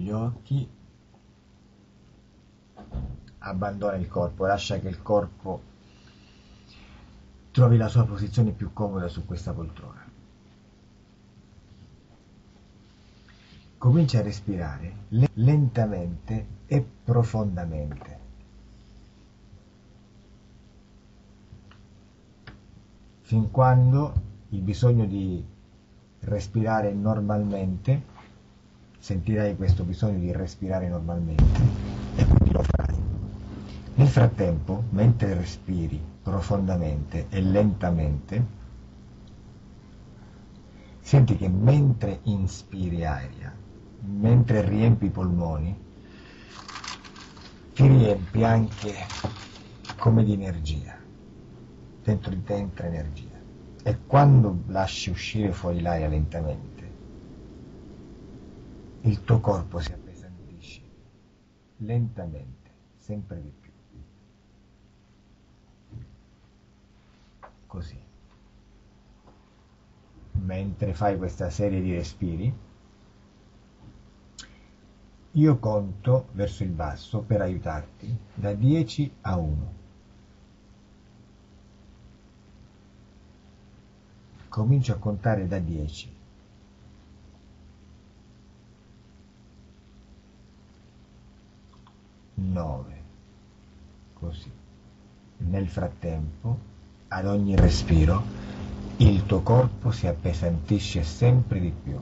gli occhi, abbandona il corpo, lascia che il corpo trovi la sua posizione più comoda su questa poltrona. Comincia a respirare lentamente e profondamente. Fin quando il bisogno di respirare normalmente, sentirai questo bisogno di respirare normalmente e quindi lo farai. Nel frattempo, mentre respiri profondamente e lentamente, senti che mentre inspiri aria, mentre riempi i polmoni, ti riempi anche come di energia. Dentro di te entra energia. E quando lasci uscire fuori l'aria lentamente, il tuo corpo si appesantisce lentamente, sempre di più. Così. Mentre fai questa serie di respiri, io conto verso il basso per aiutarti da 10 a 1. Comincio a contare da 10. 9. Così. Nel frattempo, ad ogni respiro, il tuo corpo si appesantisce sempre di più.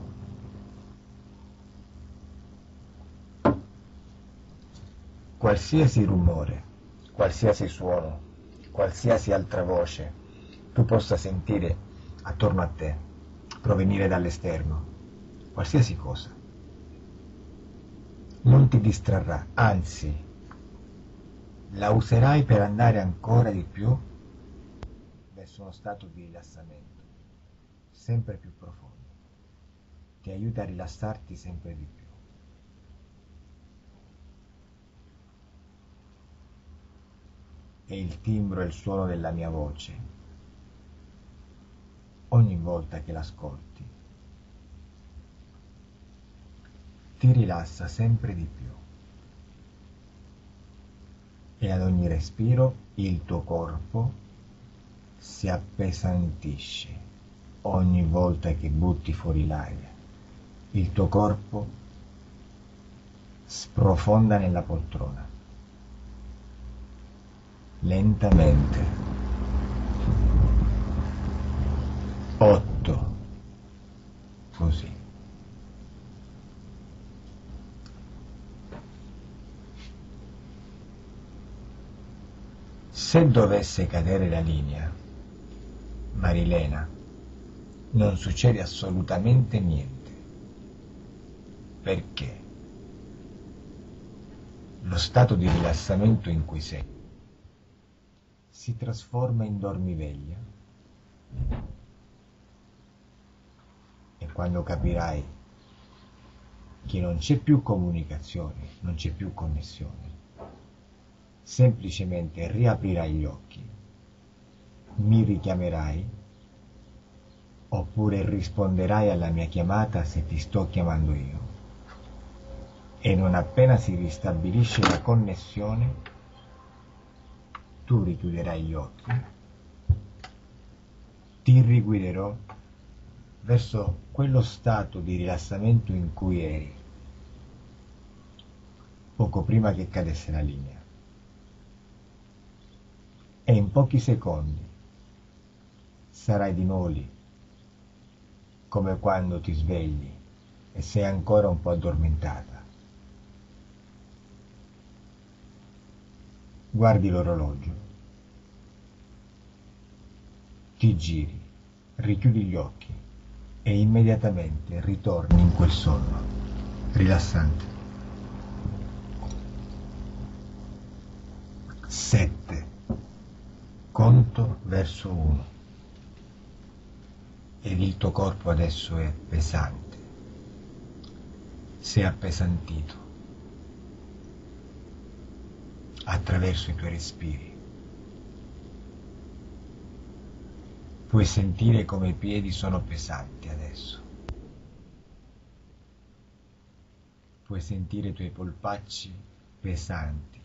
Qualsiasi rumore, qualsiasi suono, qualsiasi altra voce tu possa sentire attorno a te, provenire dall'esterno, qualsiasi cosa, non ti distrarrà, anzi, la userai per andare ancora di più verso uno stato di rilassamento sempre più profondo. Ti aiuta a rilassarti sempre di più. E il timbro e il suono della mia voce, ogni volta che l'ascolti, ti rilassa sempre di più. E ad ogni respiro il tuo corpo si appesantisce. Ogni volta che butti fuori l'aria, il tuo corpo sprofonda nella poltrona. Lentamente. 8. Così. Se dovesse cadere la linea, Marilena, non succede assolutamente niente. Perché? Lo stato di rilassamento in cui sei si trasforma in dormiveglia e quando capirai che non c'è più comunicazione, non c'è più connessione, semplicemente riaprirai gli occhi, mi richiamerai oppure risponderai alla mia chiamata se ti sto chiamando io e non appena si ristabilisce la connessione tu richiuderai gli occhi, ti riguiderò verso quello stato di rilassamento in cui eri poco prima che cadesse la linea. E in pochi secondi sarai di nuovo lì, come quando ti svegli e sei ancora un po' addormentata. Guardi l'orologio, ti giri, richiudi gli occhi e immediatamente ritorni in quel sonno rilassante. 7. Conto verso 1 ed il tuo corpo adesso è pesante, si è appesantito attraverso i tuoi respiri. Puoi sentire come i piedi sono pesanti adesso. puoi sentire i tuoi polpacci pesanti.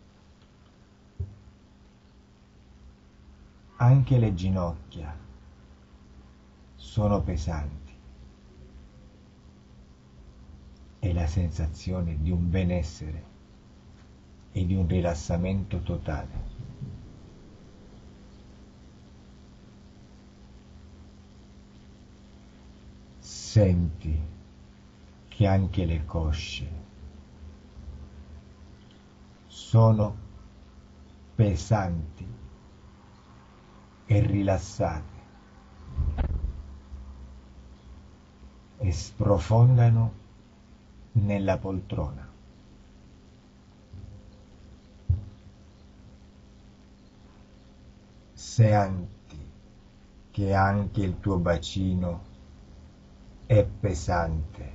Anche le ginocchia sono pesanti e la sensazione di un benessere e di un rilassamento totale. Senti che anche le cosce sono pesanti e rilassate e sprofondano nella poltrona. Senti che anche il tuo bacino è pesante,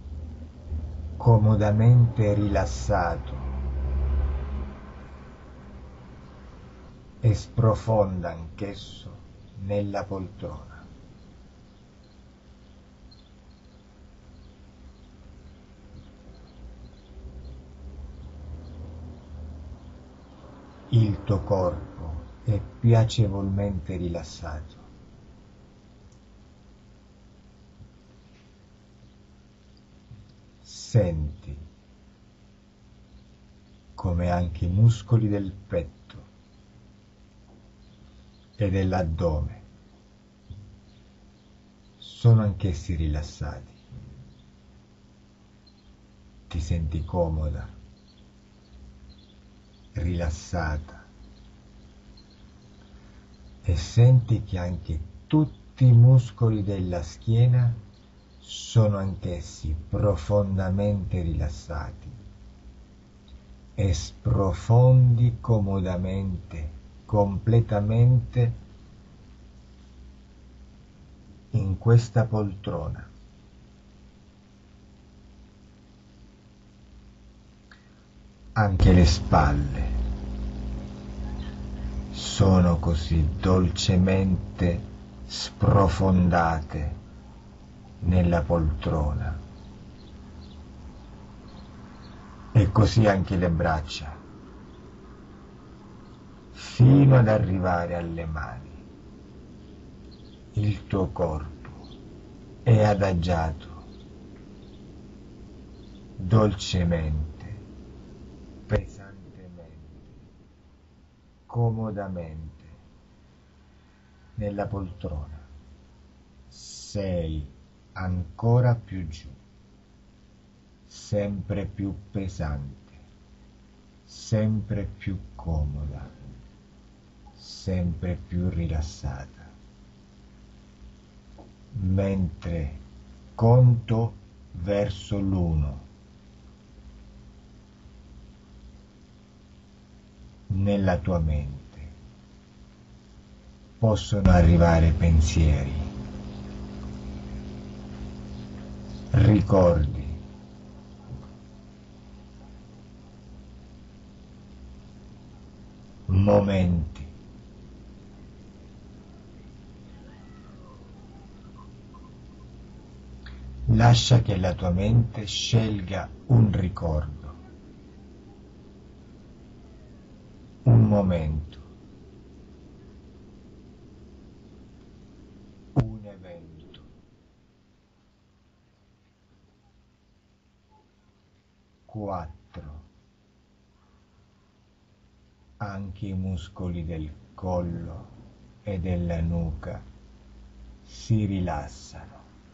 comodamente rilassato e sprofonda anch'esso nella poltrona. Il tuo corpo è piacevolmente rilassato. Senti come anche i muscoli del petto e dell'addome sono anch'essi rilassati. Ti senti comoda, rilassata e senti che anche tutti i muscoli della schiena sono anch'essi profondamente rilassati e sprofondi comodamente, completamente in questa poltrona. Anche le spalle sono così dolcemente sprofondate nella poltrona e così anche le braccia, fino ad arrivare alle mani. Il tuo corpo è adagiato dolcemente, pesantemente, comodamente nella poltrona. Sei ancora più giù, sempre più pesante, sempre più comoda, sempre più rilassata. Mentre conto verso l'1, nella tua mente possono arrivare pensieri, ricordi, momenti. Lascia che la tua mente scelga un ricordo, un momento, un evento. 4. Anche i muscoli del collo e della nuca si rilassano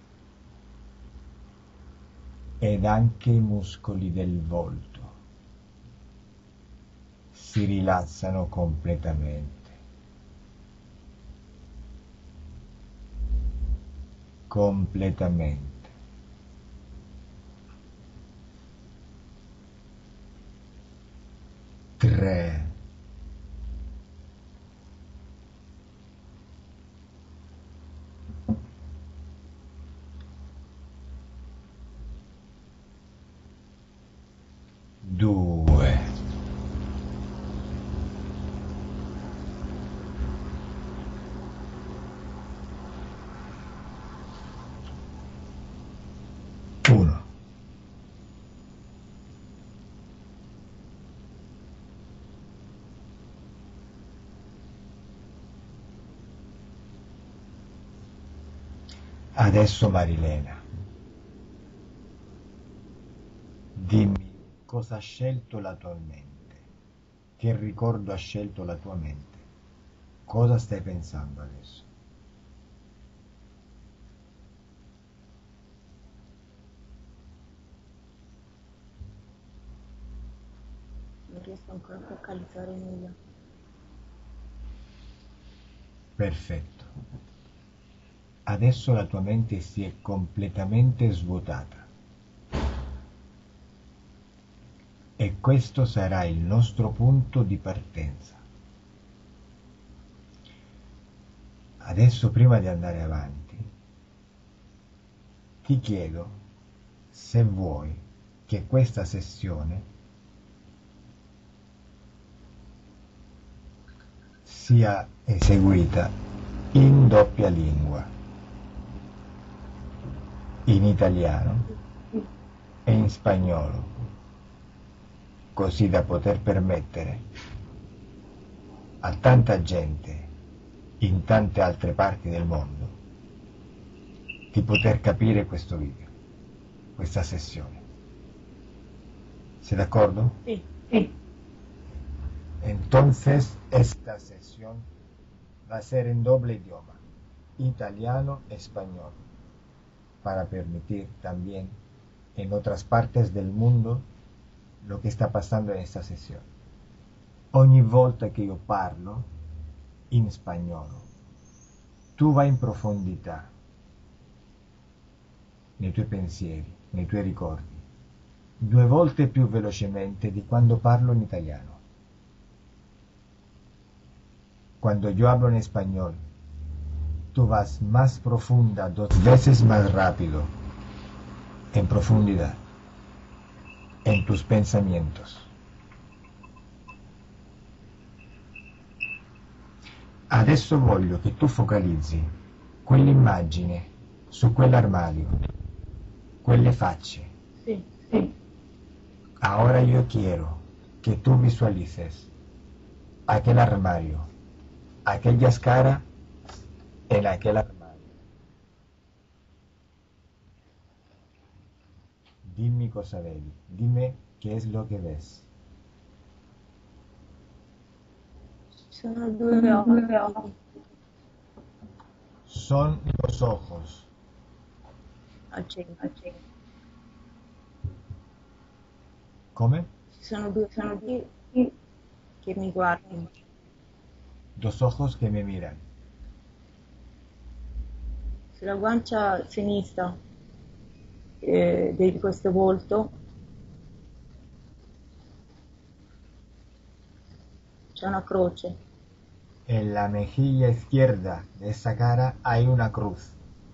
ed anche i muscoli del volto si rilassano completamente. Completamente. 3. 2. 1. Adesso Marilena, dimmi cosa ha scelto la tua mente, che ricordo ha scelto la tua mente, cosa stai pensando adesso? Non riesco ancora a focalizzare nulla. Perfetto. Adesso la tua mente si è completamente svuotata e questo sarà il nostro punto di partenza. Adesso, prima di andare avanti, ti chiedo se vuoi che questa sessione sia eseguita in doppia lingua, in italiano e in spagnolo, così da poter permettere a tanta gente in tante altre parti del mondo di poter capire questo video, questa sessione. ¿Sei d'accordo? Sì, sì. Entonces, esta sesión va a ser en doble idioma, italiano y español, para permitir también en otras partes del mundo lo que está pasando en esta sesión. Ogni volta che io parlo in spagnolo, tu vai in profondità nei tuoi pensieri, nei tuoi ricordi, 2 volte più velocemente di quando parlo in italiano. Cuando yo hablo en español, tú vas más profunda, 2 veces más rápido, en profundidad, en tus pensamientos. Adesso voglio che tu focalizzi quell'immagine su quell'armadio, quelle facce. Sì, sì. Ahora yo quiero que tú visualices aquel armario, aquellas caras en aquel armario. Dime cosa vedi, dime qué es lo que ves. Ci sono due occhi Son los ojos. al centro. Come? Ci sono due occhi che mi guardano. 2 ojos que me miran. Sulla guancia sinistra di questo volto c'è una croce. En la mejilla izquierda de esa cara hay una cruz.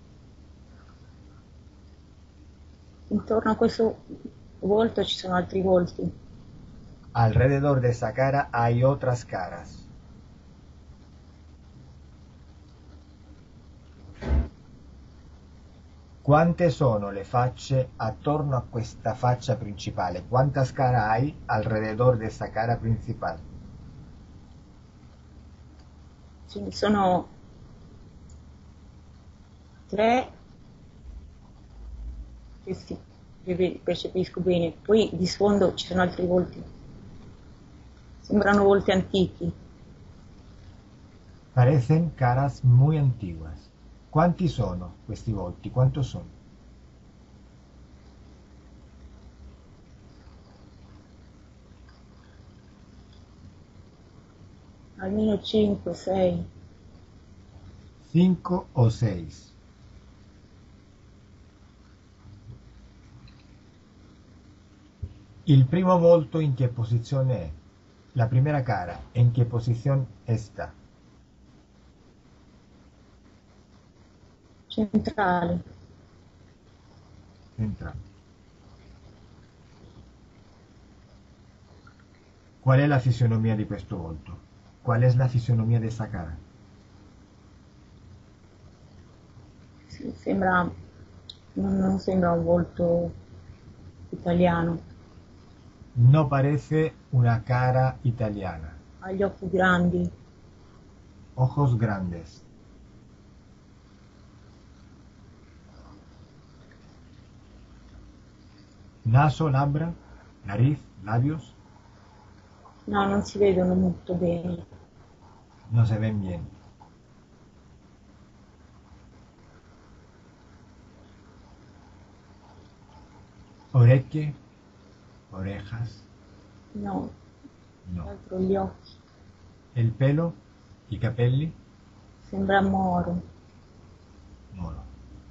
Intorno a questo volto ci sono altri volti. Alrededor de esa cara hay otras caras. Quante sono le facce attorno a questa faccia principale? ¿Cuántas caras hay alrededor de esa cara principal? Ce ne sono 3 che percepisco bene. Poi di sfondo ci sono altri volti. Sembrano volti antichi. Parecen caras muy antiguas. Quanti sono questi volti? Quanto sono? Almeno 5, 6. 5 o 6. Il primo volto in che posizione è? La primera cara, ¿en qué posición está? Centrale. Centrale. Qual è la fisionomia di questo volto? Qual è la fisionomia di questa cara? Sembra, non sembra un volto italiano. No parece una cara italiana. Ha gli occhi grandi. Ojos grandes. Naso, labbra, nariz, labios, No, non si vedono molto bene. no se ven bien. Orecchie, orejas, No, no. altro gli occhi. El pelo, i capelli, Sembra moro. moro.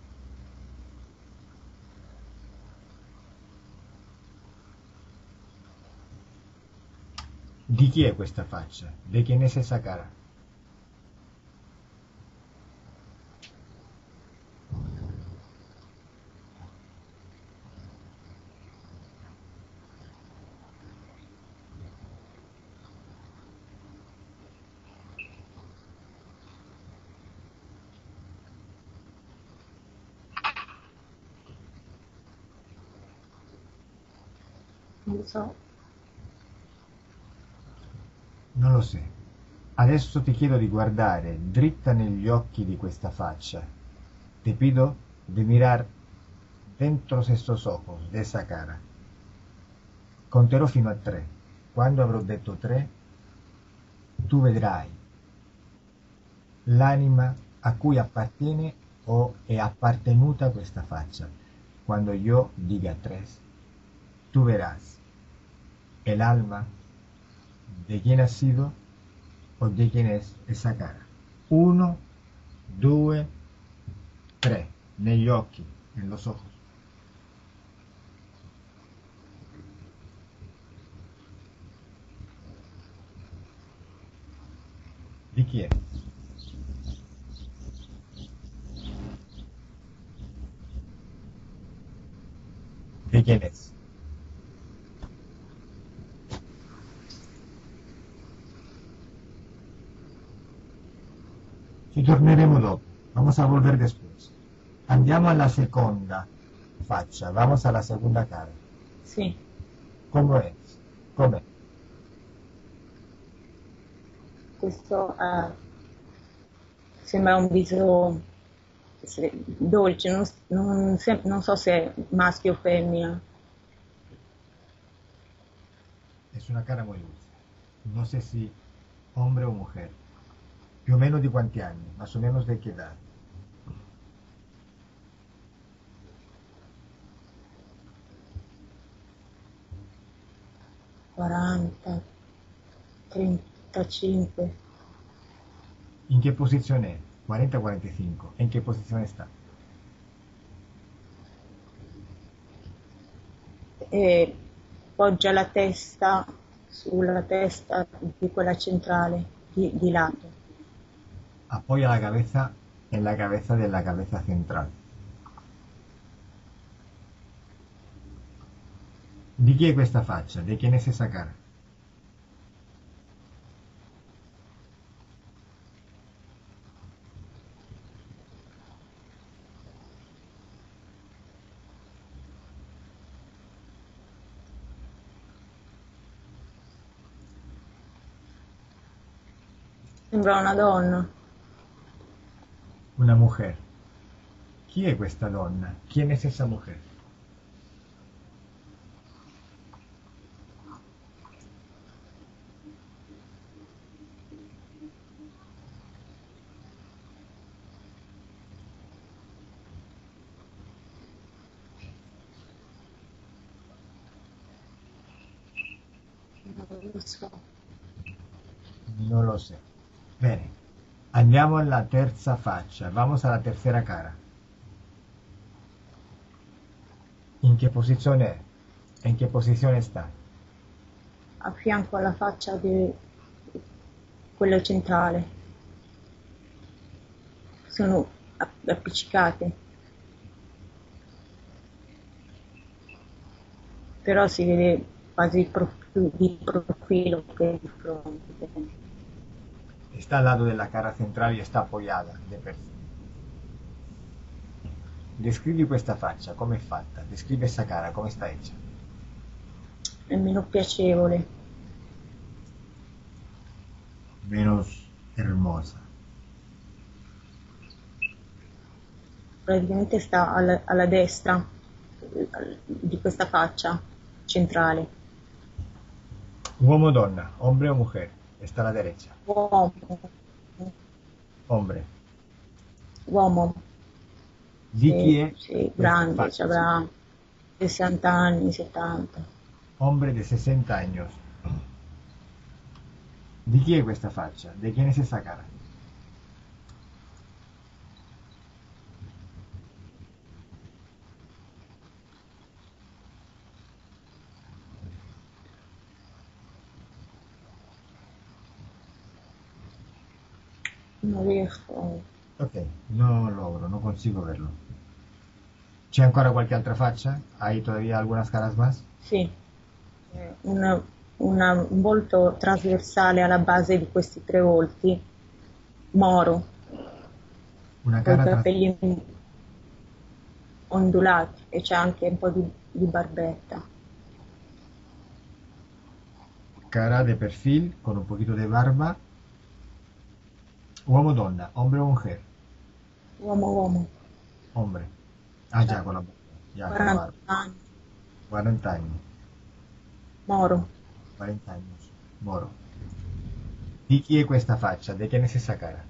Di chi è questa faccia? ¿De quién es esa cara? Non lo so. Non lo sé. Adesso ti chiedo di guardare dritta negli occhi di questa faccia. Te pido de mirar dentro estos ojos, de esa cara. Conterò fino a 3. Quando avrò detto 3, tu vedrai l'anima a cui appartiene o è appartenuta questa faccia. Quando yo diga 3, tú verás el alma de quién ha sido o de quién es esa cara. 1, 2, 3. Negli occhi, en los ojos. ¿Di chi è? ¿De quién es? Ci torneremo dopo. Vamos a volver después. Andiamo alla seconda faccia. Vamos a la segunda cara. Sì, ¿Cómo es? ¿Cómo? questo sembra un viso dolce, non so se è maschio o femmina. Es una cara muy dulce. No sé si hombre o mujer. Più o meno di quanti anni? Más o menos de qué edad? 40, 35. ¿En qué posición es? 40-45. ¿En qué posición está? E poggia la testa sulla testa di quella centrale, di lato. Apoya la cabeza en la cabeza de la cabeza central. ¿Di chi è questa faccia? ¿De quién es esa cara? Sembra una donna. Una mujer. ¿Chi è questa donna? ¿Quién es esa mujer? Non lo so. Non lo sé. Bene, andiamo alla terza faccia. Vamos alla tercera cara. ¿En qué posición è? ¿En qué posición está? A fianco alla faccia di quella centrale. Sono appiccicate. Però si vede quasi di profilo che di fronte. Está al lado de la cara central y está apoyada de perfil. Descrivi questa faccia, come è fatta? Descrive questa cara, come sta hecha? È meno piacevole. Menos hermosa. Praticamente sta alla destra di questa faccia centrale. Uomo o donna, hombre o mujer. Está a la derecha. Uomo, Hombre. uomo, Di chi sì, è sì, questa grande, ci faccia? avrà 60 anni, 70. Hombre de 60 años. Di chi è questa faccia? ¿De quién es esa cara? Non riesco. Ok, no logro, no consigo verlo. ¿C'è ancora qualche altra faccia? ¿Hay todavía algunas caras más? Sì, un volto trasversale alla base di questi tre volti, moro, Una con i cara, capelli ondulati e c'è anche un po' di barbetta. cara de perfil con un poquito de barba. Uomo o donna, hombre o mujer. Uomo, uomo, Hombre. Ah, c'ha già con la barba. Ya, con la 40 barba. anni, 40 años. moro. 40 años. Moro. Di chi è questa faccia? ¿De quién es esa cara?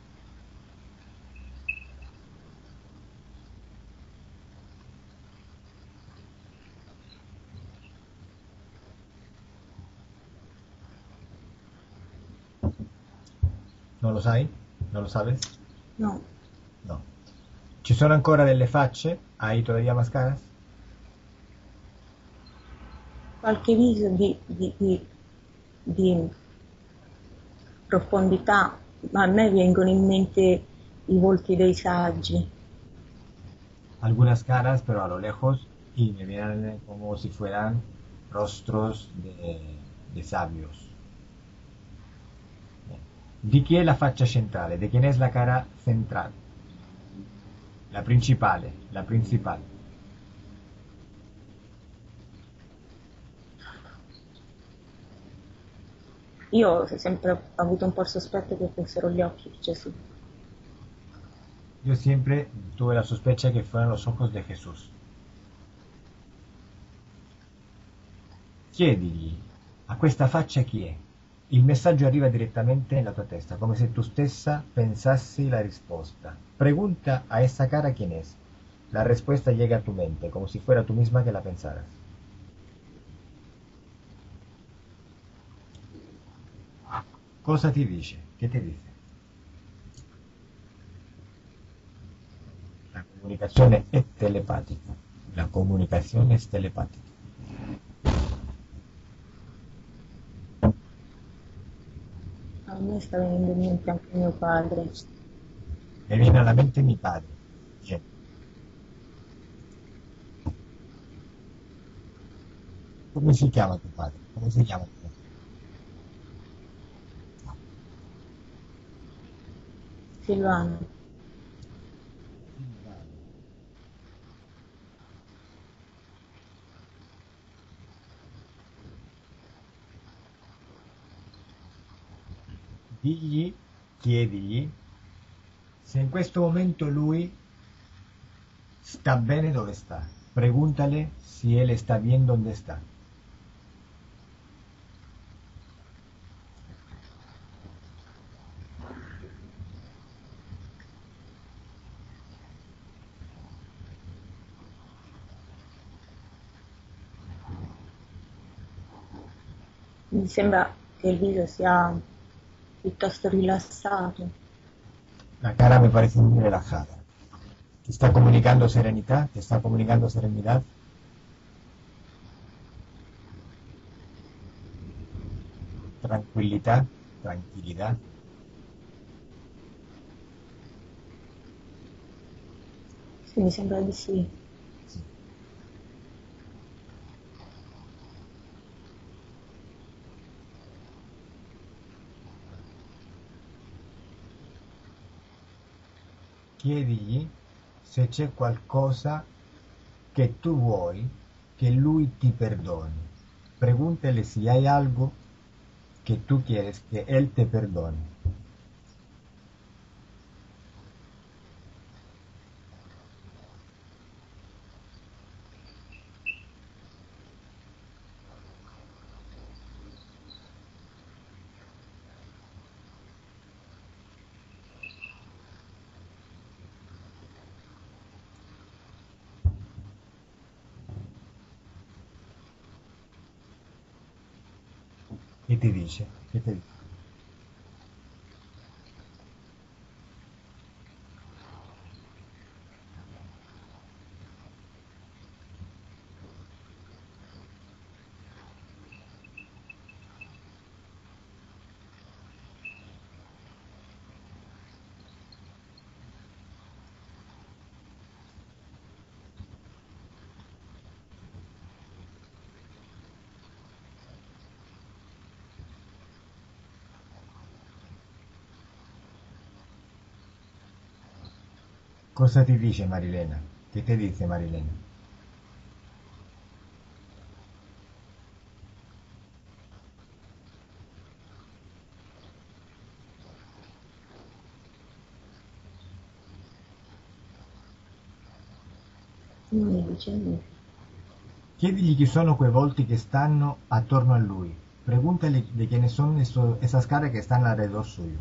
Non lo sai? Non lo sabes? No, No. Ci sono ancora delle facce? Hai todavía más caras? qualche viso di profondità, ma a me vengono in mente i volti dei saggi. Algunas caras, pero a lo lejos, y me vienen como si fueran rostros de sabios. Bien. ¿Di chi è la faccia centrale? ¿De quién es la cara central? La principale, la principal. Io ho sempre avuto un po' il sospetto che fossero gli occhi di Gesù. Yo siempre tuve la sospecha que fueran los ojos de Jesús. Chiedigli a questa faccia chi è. Il messaggio arriva direttamente nella tua testa, come se tu stessa pensassi la risposta. Pregunta a esa cara quién es. La respuesta llega a tu mente, como si fuera tú misma que la pensaras. Cosa ti dice? Che ti dice? La comunicazione è telepatica. La comunicazione è telepatica. A me sta venendo in mente anche mio padre. Me viene alla mente mi padre. Bien. Come si chiama tuo padre? Come si chiama tuo padre? Silvano, Digli, chiedigli se in questo momento lui sta bene dove sta. Pregúntale si él está bien donde está. mi sembra che il viso sia piuttosto rilassato. La cara me parece muy relajada. ¿Te está comunicando serenidad? ¿Te está comunicando serenidad? Tranquilidad, tranquilidad. Sì, mi sembra di sì. Sí. Chiedigli se c'è qualcosa che tu vuoi che lui ti perdoni. Pregúntale si hay algo que tú quieres que él te perdone. E ti dice? Che ti dice? Cosa ti dice Marilena? Che ti dice Marilena? Non mi dice niente. Chiedigli chi sono quei volti que stanno attorno a lui. Pregúntale de quiénes son esas caras que están alrededor suyo.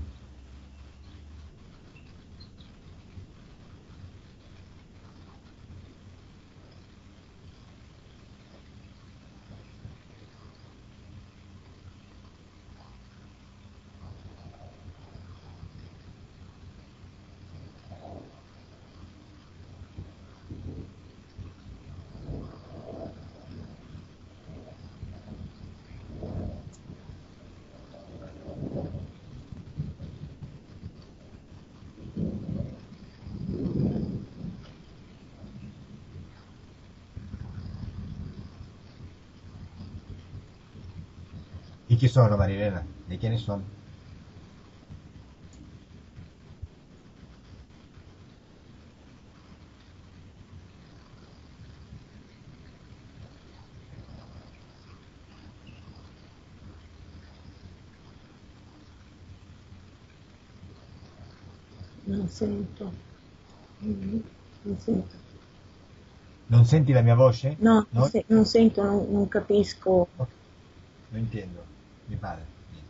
¿Y chi sono Marilena? ¿De quiénes son? Non sento. Non sento. ¿Non senti la mia voce? No, No? non sento, non capisco. Ok, lo entiendo. Mi pare.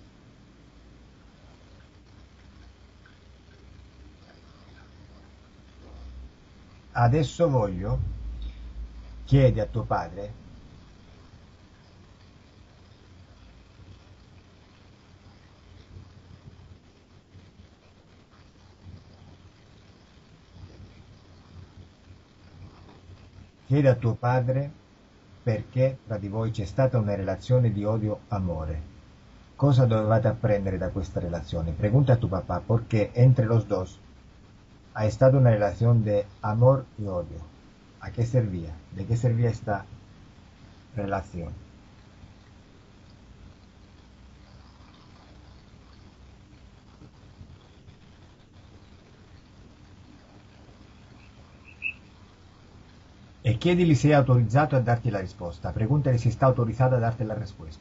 Adesso voglio, chiedi a tuo padre, chiedi a tuo padre perché tra di voi c'è stata una relazione di odio-amore. Cosa dovevate apprendere da questa relazione? Pregunta a tu papá porque entre los dos ha estado una relación de amor y odio. ¿A qué servía? ¿De qué servía esta relación? E chiedili se è autorizzato a darti la risposta. Pregúntale si está autorizado a darte la respuesta.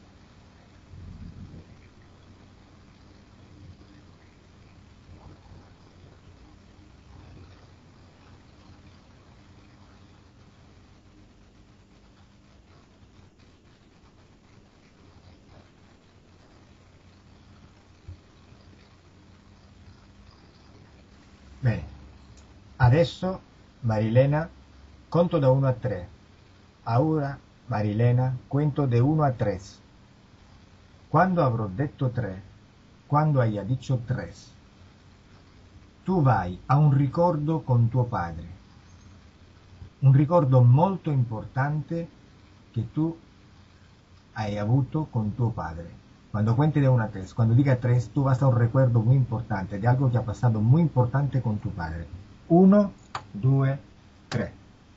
Bene. Adesso, Marilena, conto da 1 a 3. Ahora, Marilena, cuento de 1 a 3. Quando avrò detto 3, quando haya dicho 3, tu vai a un ricordo con tuo padre. Un ricordo molto importante che tu hai avuto con tuo padre. Cuando cuente de 1 a 3, cuando diga 3, tú vas a un recuerdo muy importante de algo que ha pasado muy importante con tu padre. 1, 2, 3.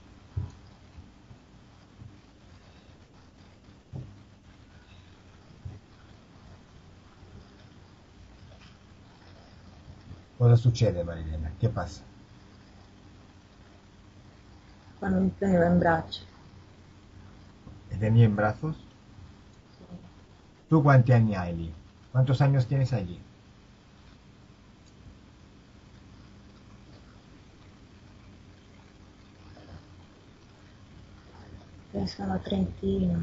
Cosa succede, Marilena? Che passa? Quando mi prendeva in braccio. ¿Te tenía en brazos? ¿Tú cuántos años hay allí? ¿Cuántos años tienes allí? Penso una trentina.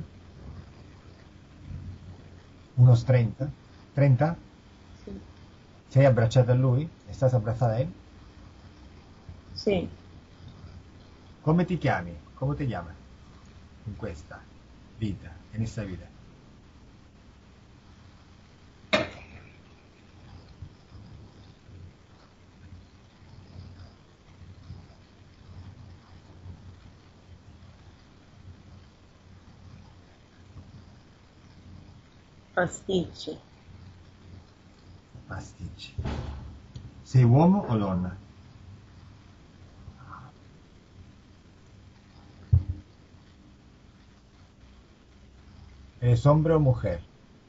Unos 30? ¿30? Sì. ¿Sei abbracciata a lui? ¿Estás abrazada a él? Sì. Come ti chiami? Come ti chiami? In questa vita, in questa vita. Pasticci. Pasticci. Sei uomo o donna? ¿Eres hombre o mujer?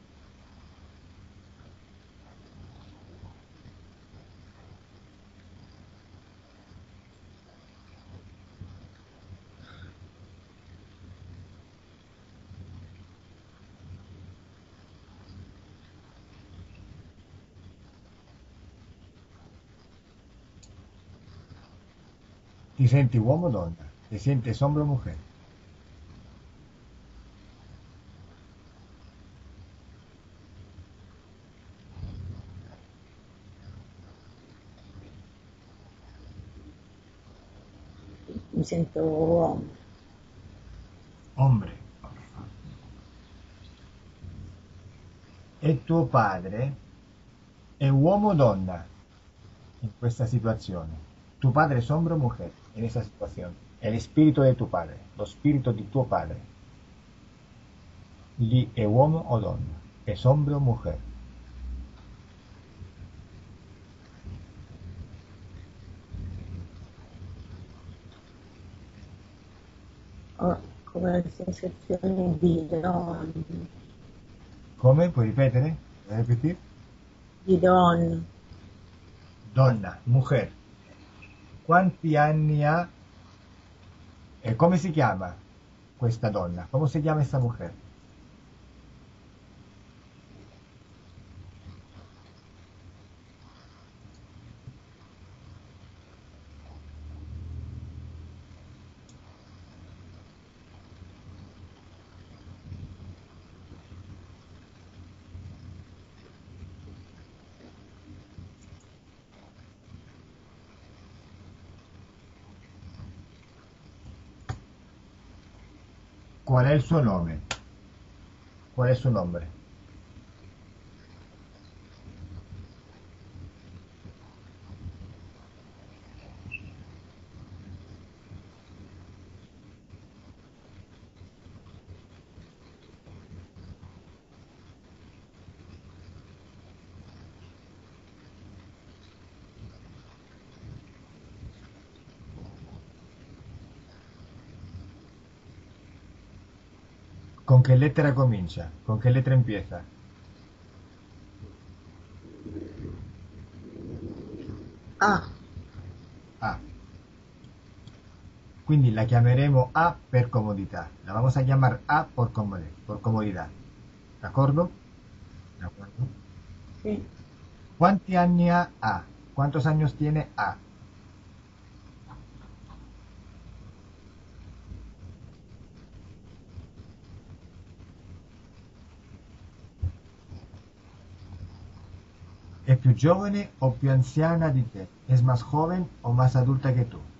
Ti senti uomo o donna? Ti senti hombre o mujer? Mi sento uomo. Hombre. E tuo padre è uomo o donna in questa situazione? Tu padre es hombre o mujer en esa situación? El espíritu de tu padre, lo spirito di tuo padre. Lì è uomo o donna? Es hombre o mujer? Ho come la sensazione di donna. Come? Puoi ripetere? Puoi ripetere? Di donna. Donna, mujer. Quanti anni ha e come si chiama questa donna? Come si chiama questa mujer? Qual è il suo nome? Qual è il suo nome? ¿Con qué letra comincia? ¿Con qué letra empieza? Ah, A. Quindi la chiameremo A per comodità. La vamos a llamar A por comodidad. ¿D'accordo? ¿De acuerdo? sì. ¿Cuántos años ha A? ¿Cuántos años tiene A? ¿Es più giovane o più anziana di te? ¿Es más joven o más adulta que tú?